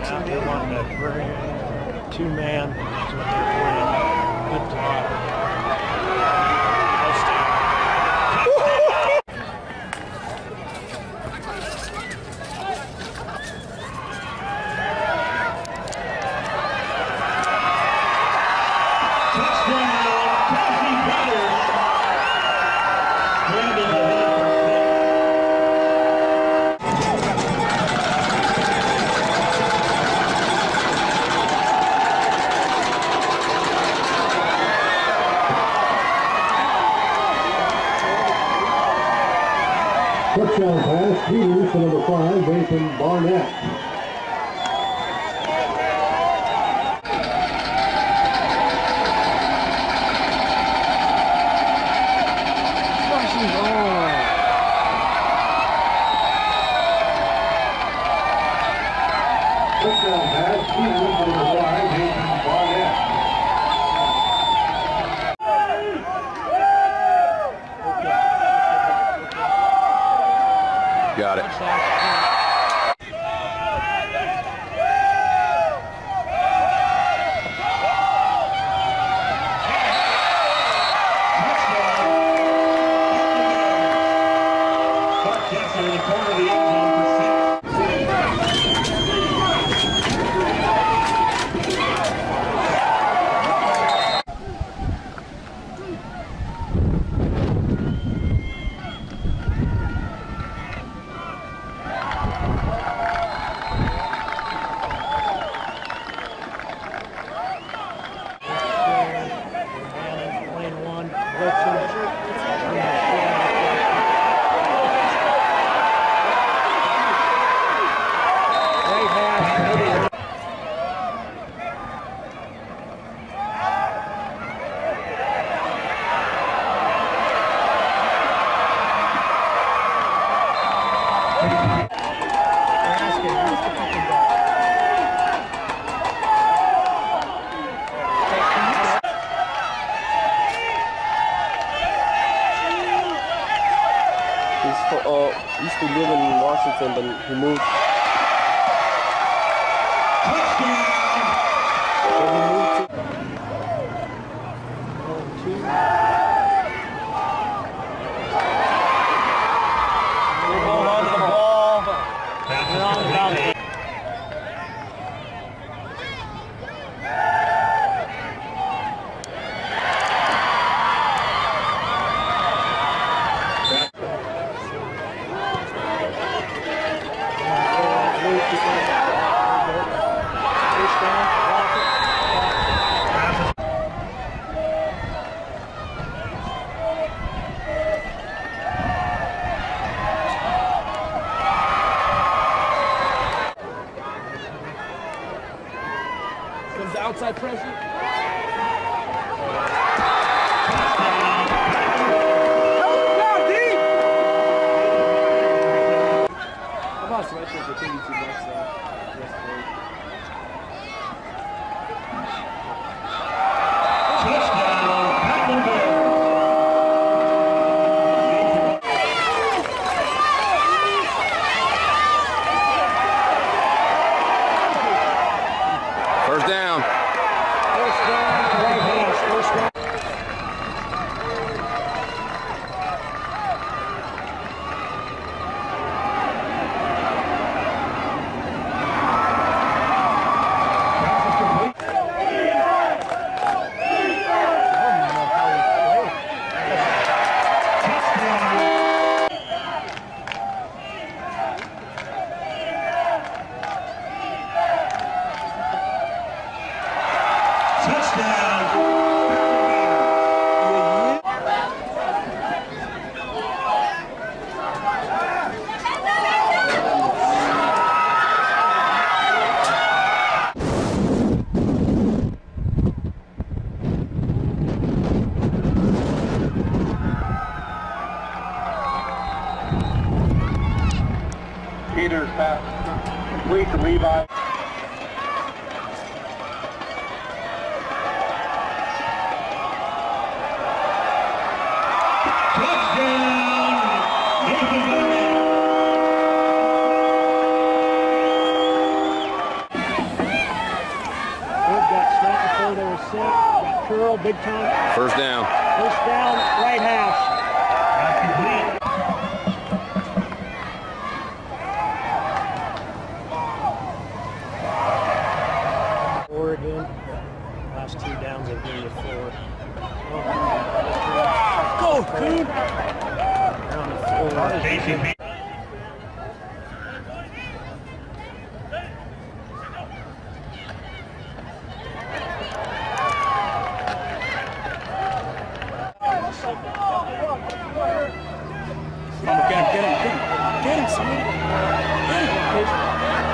Yeah, they want that very two-man. That's what they're playing. Good block. Touchdown pass, Peters to number 5, Nathan Barnett. Touchdown pass, Peters to number 5, Nathan Barnett. Got it. In the corner of the end zone for 6. He used to live in Washington, but he moved. Comes the outside pressure. How about sweatshirts for $52 though? First down. Peters pass complete to Levi. Touchdown! girl, big time. First down. First down, right hash. Oregon. Last 2 downs and give you 4. Go, Coon! Down to 4. Get him, somebody. Get him.